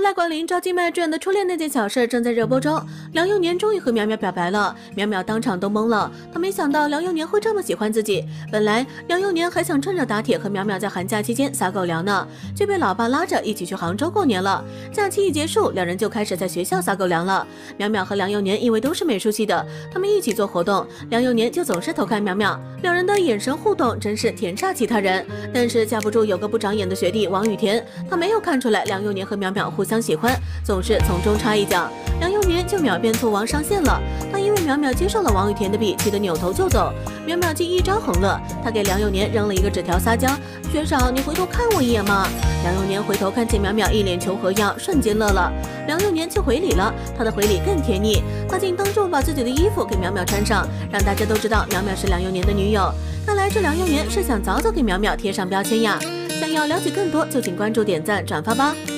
来关林赵今麦主演的《初恋那件小事》正在热播中，梁又年终于和苗苗表白了，苗苗当场都懵了，她没想到梁又年会这么喜欢自己。本来梁又年还想趁热打铁和苗苗在寒假期间撒狗粮呢，却被老爸拉着一起去杭州过年了。假期一结束，两人就开始在学校撒狗粮了。苗苗和梁又年因为都是美术系的，他们一起做活动，梁又年就总是偷看苗苗，两人的眼神互动真是甜煞其他人。但是架不住有个不长眼的学弟王雨田，他没有看出来梁又年和苗苗互相喜欢，总是从中插一脚，梁又年就秒变醋王上线了。他因为苗苗接受了王雨田的笔，气得扭头就走。苗苗竟一张横乐，他给梁又年扔了一个纸条撒娇：“学长，你回头看我一眼嘛。”梁又年回头看见苗苗一脸求和样，瞬间乐了。梁又年就回礼了，他的回礼更甜腻，他竟当众把自己的衣服给苗苗穿上，让大家都知道苗苗是梁又年的女友。看来这梁又年是想早早给苗苗贴上标签呀。想要了解更多，就请关注、点赞、转发吧。